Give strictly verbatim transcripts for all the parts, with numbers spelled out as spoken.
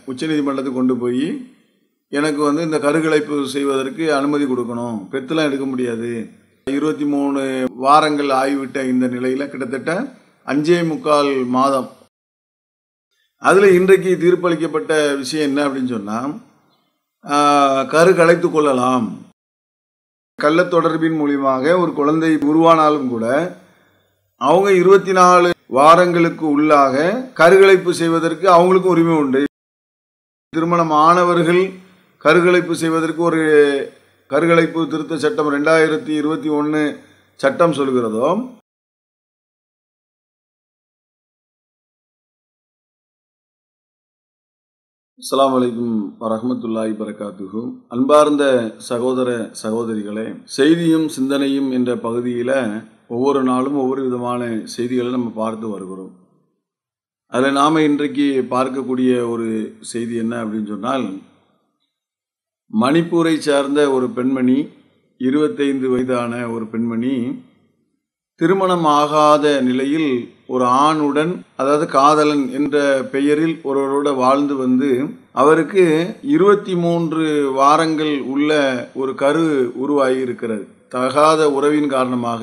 உச்சநீதிமன்றத்துக்கு கொண்டு போய் எனக்கு வந்து இந்த கருக்கலைப்பு செய்வதற்கு அனுமதி கொடுக்கணும், பெத்துலாம் எடுக்க முடியாது. இருபத்தி மூணு வாரங்கள் ஆகிவிட்ட இந்த நிலையில் கிட்டத்தட்ட அஞ்சே முக்கால் மாதம். அதில் இன்றைக்கு தீர்ப்பளிக்கப்பட்ட விஷயம் என்ன அப்படின்னு சொன்னால், கரு கலைத்து கொள்ளலாம். கள்ள தொடர்பின் மூலியமாக ஒரு குழந்தை உருவானாலும் கூட அவங்க இருபத்தி நாலு வாரங்களுக்கு உள்ளாக கருக்கலைப்பு செய்வதற்கு அவங்களுக்கும் உரிமை உண்டு. திருமணம் ஆனவர்கள் கருக்கலைப்பு செய்வதற்கு ஒரு கருக்கலைப்பு திருத்த சட்டம் ரெண்டாயிரத்தி இருபத்தி ஒன்று சட்டம் சொல்கிறதோ, அஸ்ஸலாமு அலைக்கும் வரஹ்மத்துல்லாஹி வபரகாத்துஹு. அன்பார்ந்த சகோதர சகோதரிகளே, செய்தியும் சிந்தனையும் என்ற பகுதியில் ஒவ்வொரு நாளும் ஒவ்வொரு விதமான செய்திகளை நம்ம பார்த்து வருகிறோம். அதில் நாம் இன்றைக்கு பார்க்கக்கூடிய ஒரு செய்தி என்ன அப்படின்னு சொன்னால், மணிப்பூரை சார்ந்த ஒரு பெண்மணி, இருபத்தைந்து வயதான ஒரு பெண்மணி திருமணம் ஆகாத நிலையில் ஒரு ஆணுடன், அதாவது காதலன் என்ற பெயரில் ஒருவரோட வாழ்ந்து வந்து அவருக்கு இருபத்தி மூன்று வாரங்கள் உள்ள ஒரு கரு உருவாகி இருக்கிறது. தகாத உறவின் காரணமாக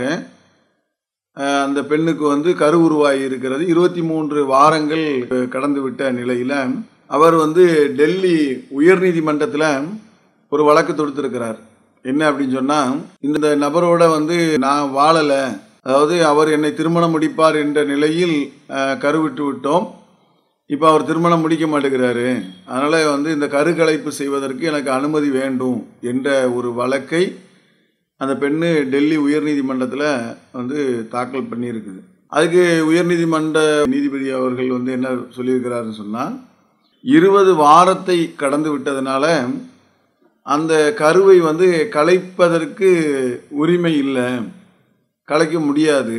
அந்த பெண்ணுக்கு வந்து கரு உருவாகி இருக்கிறது. இருபத்தி மூன்று வாரங்கள் கடந்து விட்ட நிலையில் அவர் வந்து டெல்லி உயர்நீதிமன்றத்தில் ஒரு வழக்கு தொடுத்திருக்கிறார். என்ன அப்படின்னு சொன்னால், இந்த நபரோட வந்து நான் வாழலை, அதாவது அவர் என்னை திருமணம் முடிப்பார் என்ற நிலையில் கருவிட்டு விட்டோம், இப்போ அவர் திருமணம் முடிக்க மாட்டேங்கிறாரு, அதனால் வந்து இந்த கருக்கலைப்பு செய்வதற்கு எனக்கு அனுமதி வேண்டும் என்ற ஒரு வழக்கை அந்த பெண்ணு டெல்லி உயர்நீதிமன்றத்தில் வந்து தாக்கல் பண்ணியிருக்குது. அதுக்கு உயர்நீதிமன்ற நீதிபதி அவர்கள் வந்து என்ன சொல்லியிருக்கிறாருன்னு சொன்னால், இருபது வாரத்தை கடந்து விட்டதுனால அந்த கருவை வந்து கலைப்பதற்கு உரிமை இல்லை, கலைக்க முடியாது.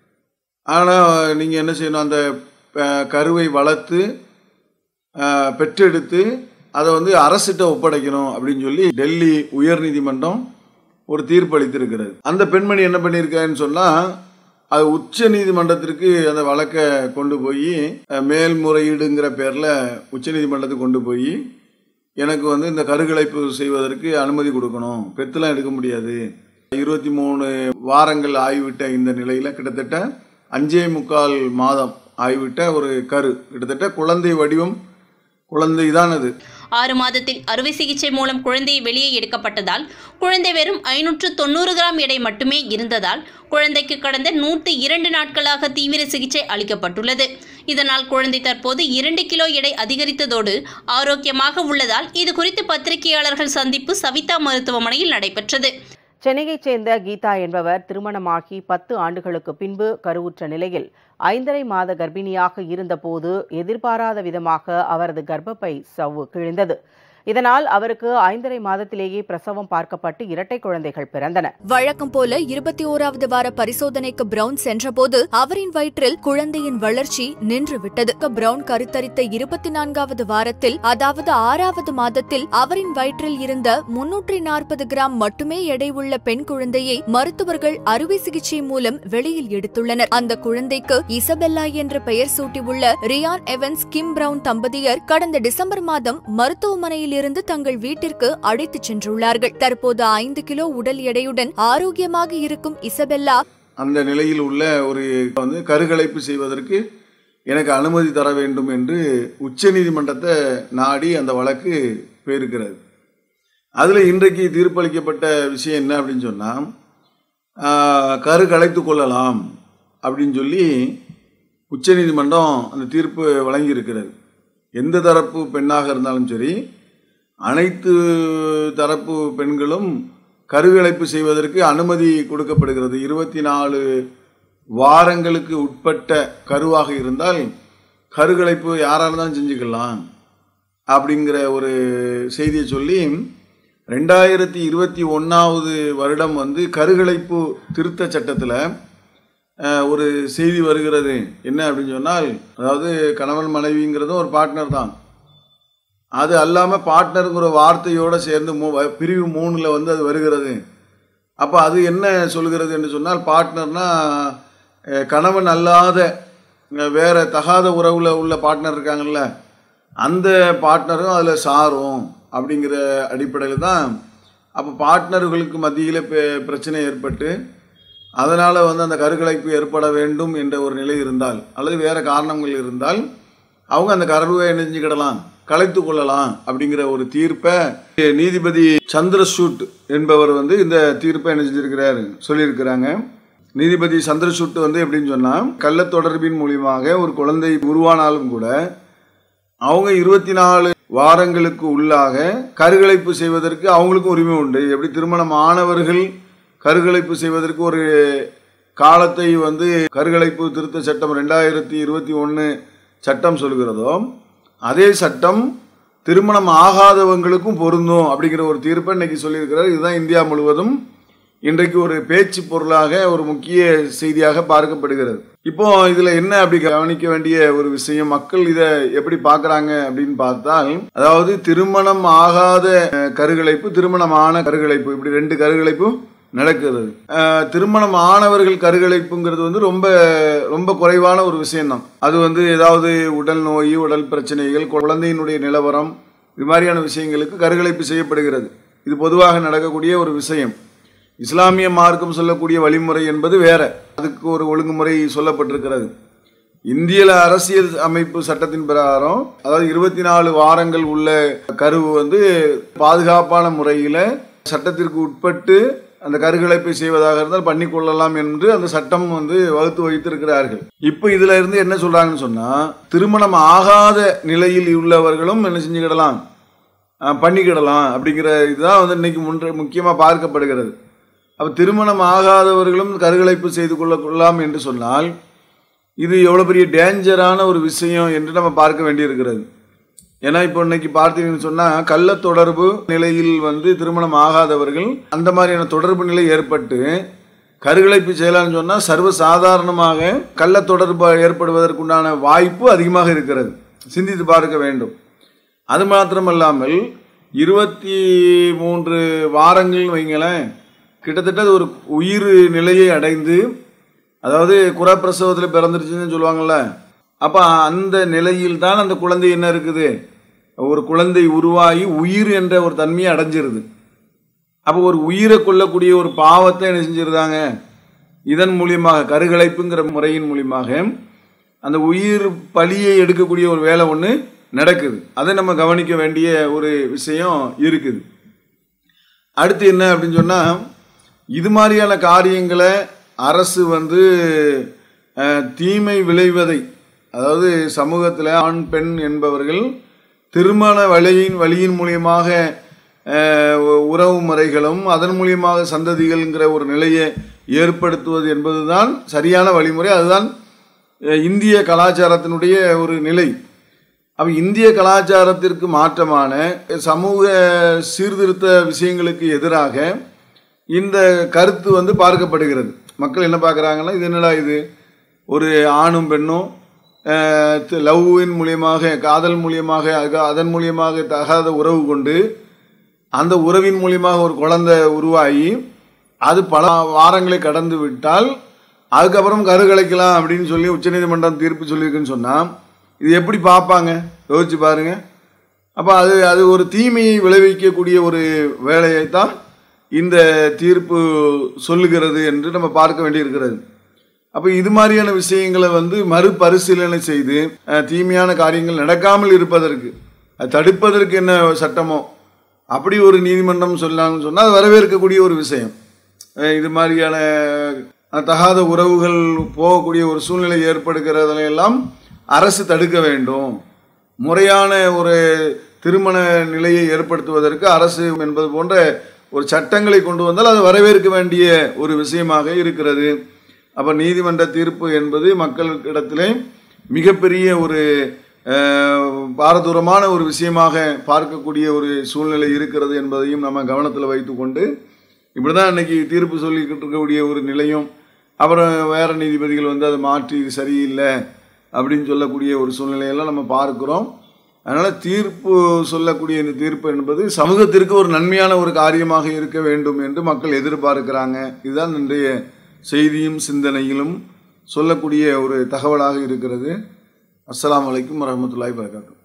ஆனால் நீங்கள் என்ன செய்யணும், அந்த கருவை வளர்த்து பெற்றெடுத்து அதை வந்து அரசிட்ட ஒப்படைக்கணும் அப்படின்னு சொல்லி டெல்லி உயர்நீதிமன்றம் ஒரு தீர்ப்பு அளித்திருக்கிறது. அந்த பெண்மணி என்ன பண்ணியிருக்காருன்னு சொன்னால், அது உச்ச நீதிமன்றத்திற்கு அந்த வழக்கை கொண்டு போய் மேல்முறையீடுங்கிற பேரில் உச்ச நீதிமன்றத்துக்கு கொண்டு போய் எனக்கு வந்து இந்த கருக்கலைப்பு செய்வதற்கு அனுமதி கொடுக்கணும், பெத்துலாம் எடுக்க முடியாது. இருபத்தி மூணு வாரங்கள் ஆகிவிட்ட இந்த நிலையில் கிட்டத்தட்ட அஞ்சே முக்கால் மாதம் ஆகிவிட்ட ஒரு கரு, கிட்டத்தட்ட குழந்தை வடிவம் குழந்தை தான் அது. ஆறு மாதத்தில் அறுவை சிகிச்சை மூலம் குழந்தை வெளியே எடுக்கப்பட்டதால் குழந்தை வெறும் ஐநூற்று தொண்ணூறு கிராம் எடை மட்டுமே இருந்ததால் குழந்தைக்கு கடந்த நூற்றி இரண்டு நாட்களாக தீவிர சிகிச்சை அளிக்கப்பட்டுள்ளது. இதனால் குழந்தை தற்போது இரண்டு கிலோ எடை அதிகரித்ததோடு ஆரோக்கியமாக உள்ளதால் இது குறித்து பத்திரிகையாளர்கள் சந்திப்பு சவிதா மருத்துவமனையில் நடைபெற்றது. சென்னையைச் சேர்ந்த கீதா என்பவர் திருமணமாகி பத்து ஆண்டுகளுக்கு பின்பு கருவுற்ற நிலையில் ஐந்தரை மாத கர்ப்பிணியாக இருந்தபோது எதிர்பாராத விதமாக அவரது கர்ப்பப்பை சவ்வு கிழிந்தது. இதனால் அவருக்கு ஐந்தரை மாதத்திலேயே பிரசவம் பார்க்கப்பட்டு இரட்டை குழந்தைகள் பிறந்தன. வழக்கம் போல இருபத்தி ஓராவது வார பரிசோதனைக்கு பிரவுன் சென்றபோது அவரின் வயிற்றில் குழந்தையின் வளர்ச்சி நின்று விட்டது. பிரவுன் கருத்தரித்த இருபத்தி நான்காவது வாரத்தில், அதாவது ஆறாவது மாதத்தில் அவரின் வயிற்றில் இருந்த முன்னூற்றி நாற்பது கிராம் மட்டுமே எடை உள்ள பெண் குழந்தையை மருத்துவர்கள் அறுவை சிகிச்சை மூலம் வெளியில் எடுத்துள்ளனர். அந்த குழந்தைக்கு இசபெல்லா என்ற பெயர் சூட்டியுள்ள ரியான் எவன்ஸ் கிம் பிரவுன் தம்பதியர் கடந்த டிசம்பர் மாதம் மருத்துவமனையில் இருந்து தங்கள் வீட்டிற்கு அழைத்துச் சென்றுள்ளார்கள். தற்போது ஐந்து கிலோ உடல் எடையுடன் ஆரோக்கியமாக இருக்கும் இசபெல்லா அந்த நிலையில் உள்ள ஒரு வந்து கருக்கலைப்பு செய்வதற்கு எனக்கு அனுமதி தர வேண்டும் என்று உச்ச நீதிமன்றத்தை நாடி அந்த வழக்கு போயிருக்கிறது. அதில் இன்றைக்கு தீர்ப்பளிக்கப்பட்ட விஷயம் என்ன அப்படின்னு சொன்னால், கரு கலைத்து கொள்ளலாம் அப்படின்னு சொல்லி உச்ச நீதிமன்றம் அந்த தீர்ப்பு வழங்கியிருக்கிறது. எந்த தரப்பு பெண்ணாக இருந்தாலும் சரி, அனைத்து தரப்பு பெண்களும் கருக்கலைப்பு செய்வதற்கு அனுமதி கொடுக்கப்படுகிறது. இருபத்தி நாலு வாரங்களுக்கு உட்பட்ட கருவாக இருந்தால் கருக்கலைப்பு யாராக இருந்தாலும் செஞ்சுக்கலாம் அப்படிங்கிற ஒரு செய்தியை சொல்லி ரெண்டாயிரத்தி இருபத்தி ஒன்றாவது வருடம் வந்து கருக்கலைப்பு திருத்த சட்டத்தில் ஒரு செய்தி வருகிறது. என்ன அப்படின்னு சொன்னால், அதாவது கணவன் மனைவிங்கிறதும் ஒரு பார்ட்னர் தான், அது அல்லாமல் பார்ட்னருங்கிற வார்த்தையோடு சேர்ந்து மூ பிரிவு மூணில் வந்து அது வருகிறது. அப்போ அது என்ன சொல்கிறது என்று சொன்னால், பார்ட்னர்னால் கணவன் அல்லாத வேறு தகாத உறவில் உள்ள பார்ட்னர் இருக்காங்கள்ல, அந்த பார்ட்னரும் அதில் சாரும் அப்படிங்கிற அடிப்படையில் தான் அப்போ பார்ட்னர்களுக்கு மத்தியில் பிரச்சனை ஏற்பட்டு அதனால் வந்து அந்த கருக்கலைப்பு ஏற்பட வேண்டும் என்ற ஒரு நிலை இருந்தால் அல்லது வேறு காரணங்கள் இருந்தால் அவங்க அந்த கருவை இணைஞ்சிக்கிடலாம், கலைத்து கொள்ளலாம் அப்படிங்கிற ஒரு தீர்ப்பை நீதிபதி சந்திரசூட் என்பவர் வந்து இந்த தீர்ப்பை என்ன செஞ்சிருக்கிறார் சொல்லியிருக்கிறாங்க. நீதிபதி சந்திரசூட் வந்து எப்படின்னு சொன்னால், கள்ள தொடர்பின் மூலியமாக ஒரு குழந்தை உருவானாலும் கூட அவங்க இருபத்தி நாலு வாரங்களுக்கு உள்ளாக கருக்கலைப்பு செய்வதற்கு அவங்களுக்கும் உரிமை உண்டு. எப்படி திருமணம் ஆனவர்கள் கருக்கலைப்பு செய்வதற்கு ஒரு காலத்தை வந்து கருக்கலைப்பு திருத்த சட்டம் ரெண்டாயிரத்தி இருபத்தி ஒன்று சட்டம் சொல்கிறதோ, அதே சட்டம் திருமணம் ஆகாதவங்களுக்கும் பொருந்தும் அப்படிங்கிற ஒரு தீர்ப்பை இன்னைக்கு சொல்லியிருக்கிறார். இதுதான் இந்தியா முழுவதும் இன்றைக்கு ஒரு பேச்சு பொருளாக ஒரு முக்கிய செய்தியாக பார்க்கப்படுகிறது. இப்போ இதுல என்ன அப்படி கவனிக்க வேண்டிய ஒரு விஷயம், மக்கள் இதை எப்படி பார்க்கறாங்க அப்படின்னு பார்த்தால், அதாவது திருமணம் ஆகாத கருக்கலைப்பு, திருமணமான கருக்கலைப்பு, இப்படி ரெண்டு கருக்கலைப்பும் நடக்கிறது. திருமணம் ஆனவர்கள் கருக்கலைப்புங்கிறது வந்து ரொம்ப ரொம்ப குறைவான ஒரு விஷயம்தான். அது வந்து ஏதாவது உடல் நோய், உடல் பிரச்சனைகள், குழந்தையினுடைய நிலவரம், இது மாதிரியான விஷயங்களுக்கு கருக்கலைப்பு செய்யப்படுகிறது. இது பொதுவாக நடக்கக்கூடிய ஒரு விஷயம். இஸ்லாமிய மார்க்கம் சொல்லக்கூடிய வழிமுறை என்பது வேற, அதுக்கு ஒரு ஒழுங்குமுறை சொல்லப்பட்டிருக்கிறது. இந்திய அரசியல் அமைப்பு சட்டத்தின் பிரகாரம், அதாவது இருபத்தி நாலு வாரங்கள் உள்ள கருவு வந்து பாதுகாப்பான முறையில் சட்டத்திற்கு உட்பட்டு அந்த கருக்கலைப்பை செய்வதாக இருந்தால் பண்ணிக்கொள்ளலாம் என்று அந்த சட்டம் வந்து வகுத்து வைத்திருக்கிறார்கள். இப்போ இதுல இருந்து என்ன சொல்றாங்கன்னு சொன்னா, திருமணம் ஆகாத நிலையில் உள்ளவர்களும் என்ன செஞ்சுக்கிடலாம், பண்ணிக்கிடலாம் அப்படிங்கிற இதுதான் வந்து இன்னைக்கு முன்ன முக்கியமாக பார்க்கப்படுகிறது. அப்போ திருமணம் ஆகாதவர்களும் கருக்கலைப்பு செய்து கொள்ளலாம் என்று சொன்னால் இது எவ்வளோ பெரிய டேஞ்சரான ஒரு விஷயம் என்று நம்ம பார்க்க வேண்டியிருக்கிறது. ஏன்னா இப்போ இன்னைக்கு பார்த்தீங்கன்னு சொன்னால், கள்ள தொடர்பு நிலையில் வந்து திருமணம் ஆகாதவர்கள் அந்த மாதிரியான தொடர்பு நிலை ஏற்பட்டு கருக்கலைப்பு செய்யலாம்னு சொன்னால் சர்வசாதாரணமாக கள்ள தொடர்பு ஏற்படுவதற்குண்டான வாய்ப்பு அதிகமாக இருக்கிறது. சிந்தித்து பார்க்க வேண்டும். அது மாத்திரமல்லாமல் இருபத்தி மூன்று வாரங்கள் வைங்களேன், கிட்டத்தட்ட ஒரு உயிர் நிலையை அடைந்து, அதாவது குறப்பிரசவத்தில் பிறந்துருச்சுன்னு சொல்லுவாங்கள்ல, அப்போ அந்த நிலையில் தான் அந்த குழந்தை என்ன இருக்குது, ஒரு குழந்தை உருவாகி உயிர் என்ற ஒரு தன்மையை அடைஞ்சிருது. அப்போ ஒரு உயிரை கொள்ளக்கூடிய ஒரு பாவத்தை என்ன செஞ்சிருந்தாங்க, இதன் மூலியமாக கருக்கலைப்புங்கிற முறையின் மூலியமாக அந்த உயிர் பலியை எடுக்கக்கூடிய ஒரு வேலை ஒன்று நடக்குது. அதை நம்ம கவனிக்க வேண்டிய ஒரு விஷயம் இருக்குது. அடுத்து என்ன அப்படின்னு சொன்னால், இது மாதிரியான காரியங்களை அரசு வந்து தீமை விளைவதை, அதாவது சமூகத்தில் ஆண் பெண் என்பவர்கள் திருமண வழியின் வழியின் மூலியமாக உறவு முறைகளும் அதன் மூலியமாக சந்ததிகள்ங்கிற ஒரு நிலையை ஏற்படுத்துவது என்பதுதான் சரியான வழிமுறை. அதுதான் இந்திய கலாச்சாரத்தினுடைய ஒரு நிலை. அப்போ இந்திய கலாச்சாரத்திற்கு மாற்றமான சமூக சீர்திருத்த விஷயங்களுக்கு எதிராக இந்த கருத்து வந்து பார்க்கப்படுகிறது. மக்கள் என்ன பார்க்குறாங்கன்னா, இது என்னடா இது, ஒரு ஆணும் பெண்ணும் லவ்வின் மூலியமாக, காதல் மூலியமாக, அதன் மூலியமாக தகாத உறவு கொண்டு அந்த உறவின் மூலியமாக ஒரு குழந்தை உருவாகி அது பல வாரங்களை கடந்து விட்டால் அதுக்கப்புறம் கருக்கலைக்கலாம் அப்படின்னு சொல்லி உச்சநீதிமன்றம் தீர்ப்பு சொல்லியிருக்குன்னு சொன்னால் இது எப்படி பார்ப்பாங்க, யோசிச்சு பாருங்க. அப்போ அது அது ஒரு தீமையை விளைவிக்கக்கூடிய ஒரு வேலையைத்தான் இந்த தீர்ப்பு சொல்லுகிறது என்று நம்ம பார்க்க வேண்டியிருக்கிறது. அப்போ இது மாதிரியான விஷயங்களை வந்து மறுபரிசீலனை செய்து தீமையான காரியங்கள் நடக்காமல் இருப்பதற்கு, அது தடுப்பதற்கு என்ன சட்டமோ அப்படி ஒரு நீதிமன்றம் சொல்லாங்கன்னு சொன்னால் அது வரவேற்கக்கூடிய ஒரு விஷயம். இது மாதிரியான தகாத உறவுகள் போகக்கூடிய ஒரு சூழ்நிலை ஏற்படுகிறதையெல்லாம் அரசு தடுக்க வேண்டும். முறையான ஒரு திருமண நிலையை ஏற்படுத்துவதற்கு அரசு என்பது போன்ற ஒரு சட்டங்களை கொண்டு வந்தால் அது வரவேற்க வேண்டிய ஒரு விஷயமாக இருக்கிறது. அப்போ நீதிமன்ற தீர்ப்பு என்பது மக்களிடத்திலே மிகப்பெரிய ஒரு பாரதூரமான ஒரு விஷயமாக பார்க்கக்கூடிய ஒரு சூழ்நிலை இருக்கிறது என்பதையும் நம்ம கவனத்தில் வைத்து கொண்டு, இப்படி தான் இன்றைக்கி தீர்ப்பு சொல்லிக்கிட்டு இருக்கக்கூடிய ஒரு நிலையும், அப்புறம் வேறு நீதிபதிகள் வந்து அதை மாற்றி இது சரியில்லை அப்படின்னு சொல்லக்கூடிய ஒரு சூழ்நிலையெல்லாம் நம்ம பார்க்குறோம். அதனால் தீர்ப்பு சொல்லக்கூடிய இந்த தீர்ப்பு என்பது சமூகத்திற்கு ஒரு நன்மையான ஒரு காரியமாக இருக்க வேண்டும் என்று மக்கள் எதிர்பார்க்கிறாங்க. இதுதான் இன்றைய செய்தியும் சிந்தனையிலும் சொல்லக்கூடிய ஒரு தகவலாக இருக்கிறது. அஸ்ஸலாமு அலைக்கும் வரஹ்மத்துல்லாஹி வபரகாத்துஹு.